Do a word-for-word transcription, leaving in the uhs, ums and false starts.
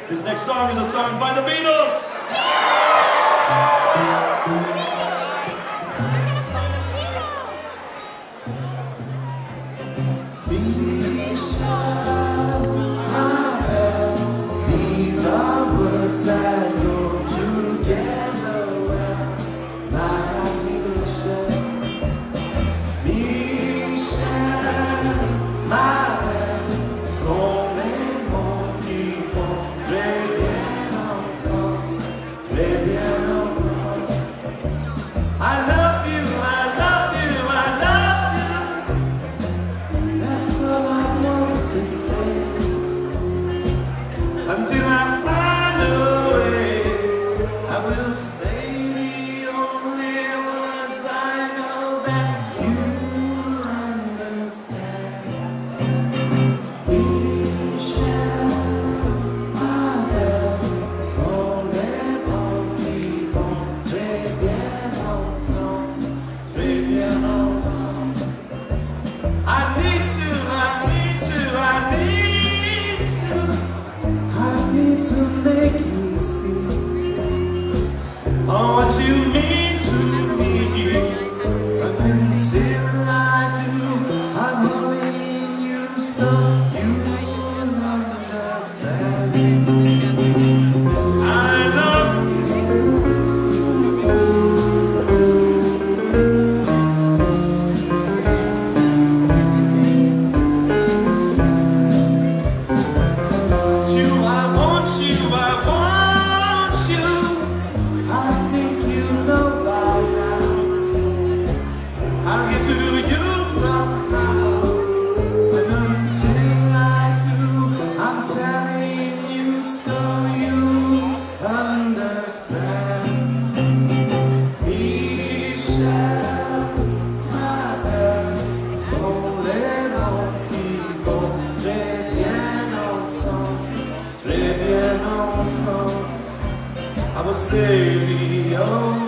This next song is a song by the Beatles. Be sure, my bed. These are words that go together well. My mission, mission, my bed. Från en måltidbord, très bien ensemble, très bien ensemble. I love you, I love you, I love you. That's all I want to say. Until I find a way, I will say the only words I know that you understand. We share my love, so let on keep on, très bien ensemble, très bien ensemble. I need to, I need to, I need to, I need to make you see oh, what you mean to me. And until I do, I'm holding you so you will understand. I love you, I want you, I want you. I think you know by now. I'll get to you somehow. And until I do, I'm telling you so you understand. We share my bed, so let on keep on, très bien ensemble, très bien ensemble. I will say the only